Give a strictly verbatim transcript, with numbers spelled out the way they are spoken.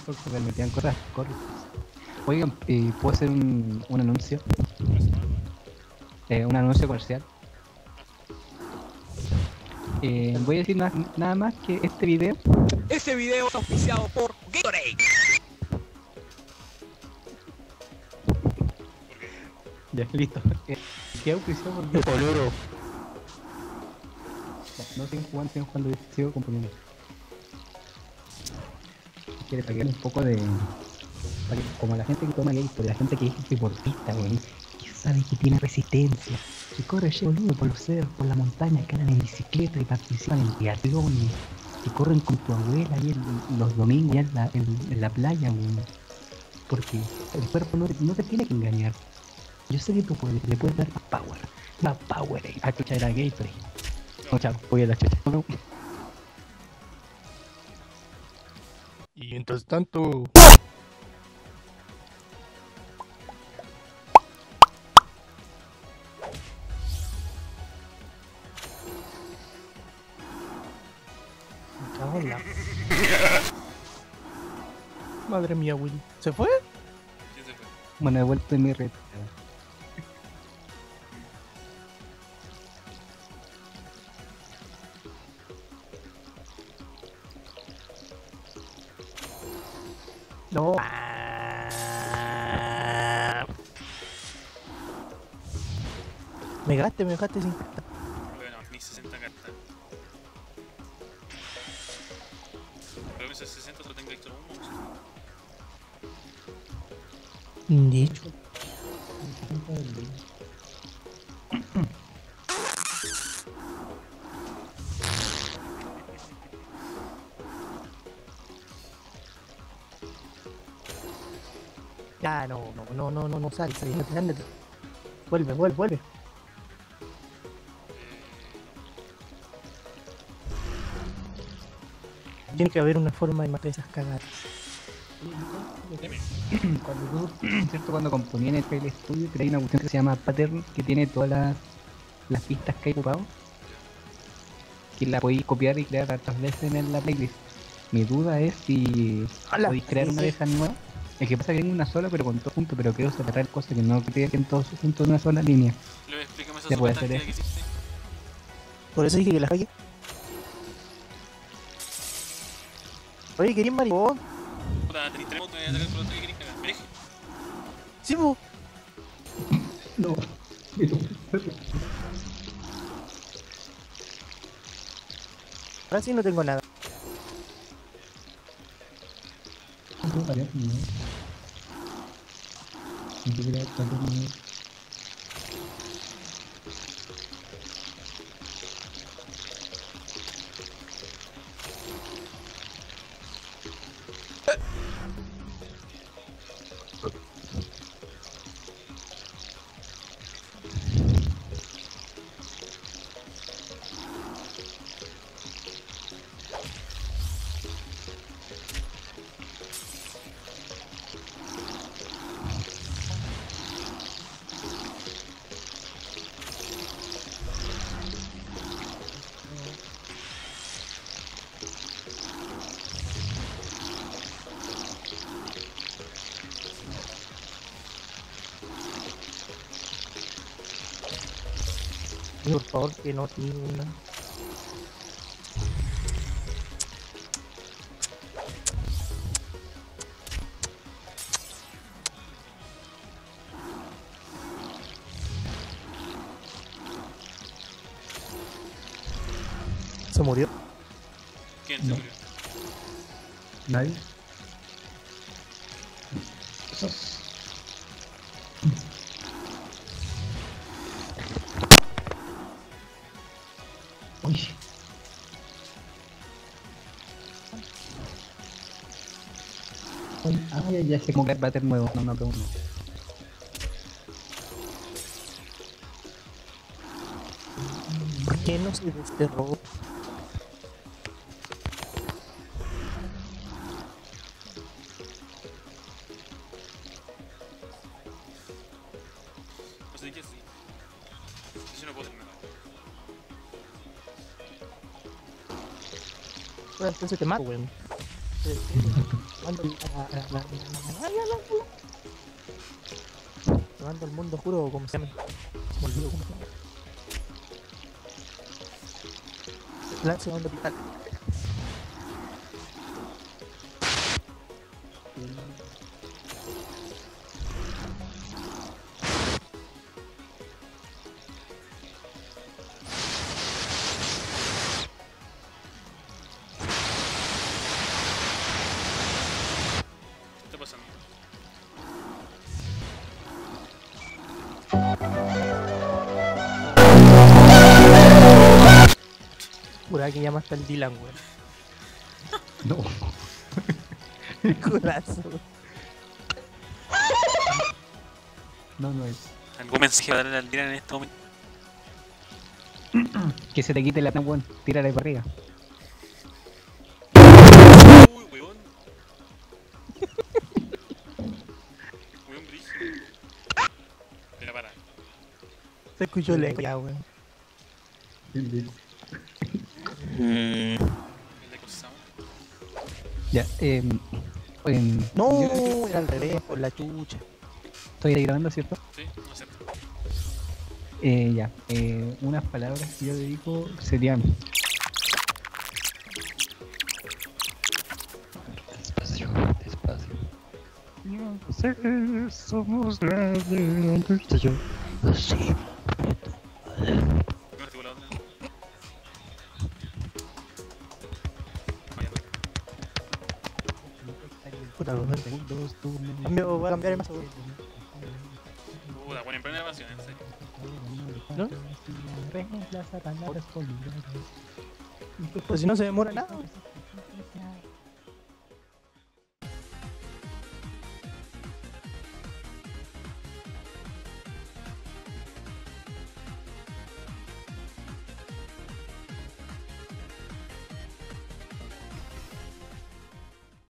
dijo que se permitían cosas cortas. Oigan, eh, ¿puedo hacer un, un anuncio? Eh, un anuncio comercial. Eh, voy a decir na nada más que este video. Este video es auspiciado por Gatorade. Ya, listo. Eh, ¿Qué auspició por qué? Polero. No sigo jugando, sigo jugando, sigo componiendo. Quiere sacar un poco de... para que- como la gente que toma Gatorade, la gente que es deportista, güey, que sabe que tiene resistencia, que corre ese boludo por los cerros, por la montaña, que andan en bicicleta y participan en triatlones, que corren con tu abuela ahí en- los domingos ya en la, en, en la playa, güey. Porque el cuerpo no, no te tiene que engañar. Yo sé que tú puedes, le puedes dar más power, más power, eh. Ah, chucha, era Gatorade. No, chao, voy a la chucha. No, no. Y mientras tanto... Me cago en la- Madre mía, Willy. ¿Se fue? ¿Quién se fue? Bueno, he vuelto en mi red. No. Me gasté, me gasté sin... Bueno, mis sesenta cartas. Pero mis sesenta solo tengo extra uno. De hecho. Ya, no, no, no, no, no, no, sal, sal, ándate, ándate. Vuelve, vuelve, vuelve. Tiene que haber una forma de matar esas cagadas. Cuando tú, ¿cierto? Cuando componía en el F L Studio, creé una cuestión que se llama Pattern, que tiene todas las, las pistas que hay ocupado, que la podéis copiar y crear hartas veces en la playlist. Mi duda es si ¡Hala! podéis crear una de esas nuevas. Es que pasa que tengo una sola, pero con todo junto, pero quiero separar cosas que no creé en todos juntos en una sola línea. Luego explícame esa Se puede super hacer táctica que hiciste. Por eso dije que la calle. Oye, ¿querías maricón? Puta, tenés tres motos, me voy a atacar por otro que querés cagar. Me deje. Sí, po. No. Ahora sí no tengo nada. Por favor, que no tiene una. ¿Se murió? ¿Quién se No. murió? ¿Nadie? Uy. Uy, ah, ya, ya sé cómo que bater nuevo, no, no, pero no. ¿Por qué no se desterró? No sé qué así. Yo no puedo hacer nada. Bueno, entonces te mato, weón. Mando el- a- a- a- a- a- a- a- Te mando al mundo juro como se llama. Me olvido cómo se llama. Plan segundo hospital. ¿Qué está pasando? Jura que llamaste al Dylan, weón. No. Curazo. No, no es. ¿Algún mensaje va a darle al Dylan en este momento? Que se te quite la tan weón. Tírale para arriba. Uy, weón. Weón brígido. Espera, para. Se escuchó el eco ya, weón. El Echo Sound. Ya, eh. em, No, yo era al revés, por la chucha. estoy ahí grabando, ¿cierto? Sí, no es cierto. Eh, ya, eh, unas palabras que yo dedico serían. Despacio, despacio. Yo sé, somos la de yo. Así. ¿Dónde estuvo la otra? Vaya, Puta, weón. Cambio, voy a cambiar el mazo, weón. puta, buena en plena evasión, en serio. ¿No? Reemplaza palabras con Pero si no se demora nada, weón.